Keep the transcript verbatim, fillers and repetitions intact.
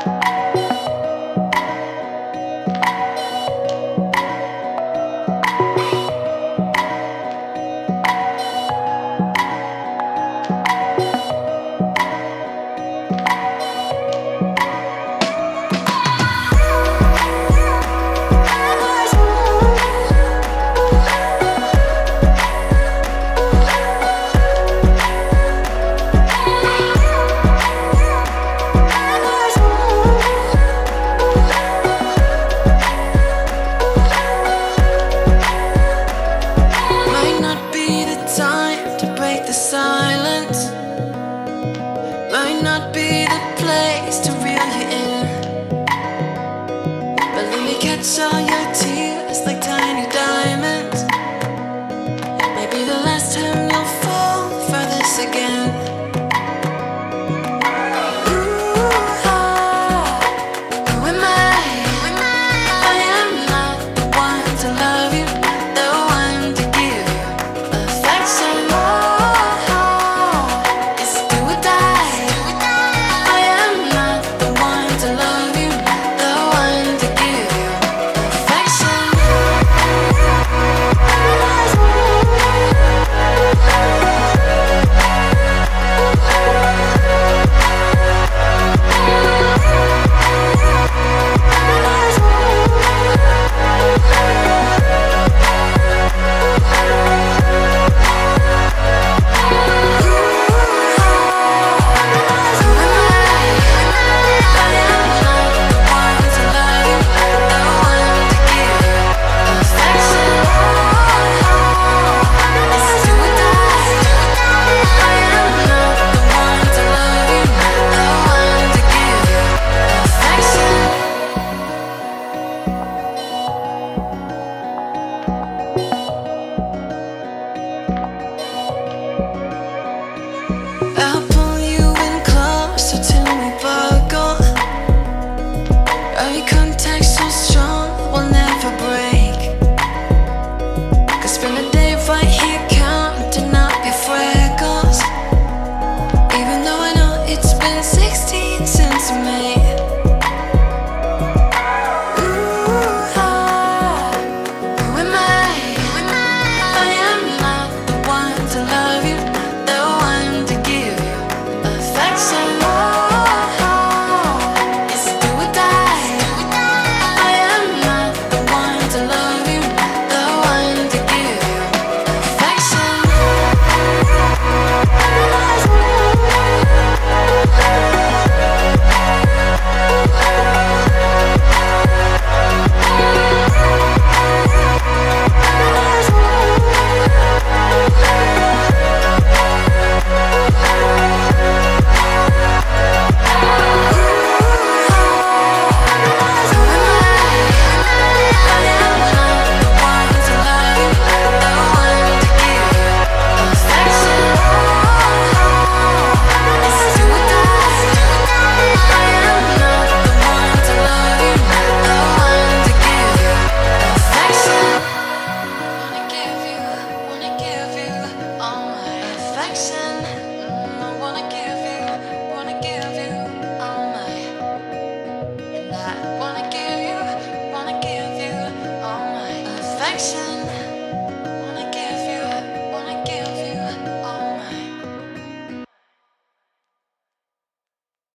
Might not be the place to reel you in, but let me catch all your tears like tiny diamonds. Maybe the last time you'll fall for this again. Ooh, ah, who am I? I am not the one to love you, the one to give you affection. I'll pull you in closer till we buckle. Eye contact so strong, we'll never break. Could spend a day right here counting up your freckles, even though I know it's been sixteen since May. Ooh, ah, who am I? I am not the one to love you, the one to give you affection. It's do or die. I am not the one to love you, the one to give you affection. Affection.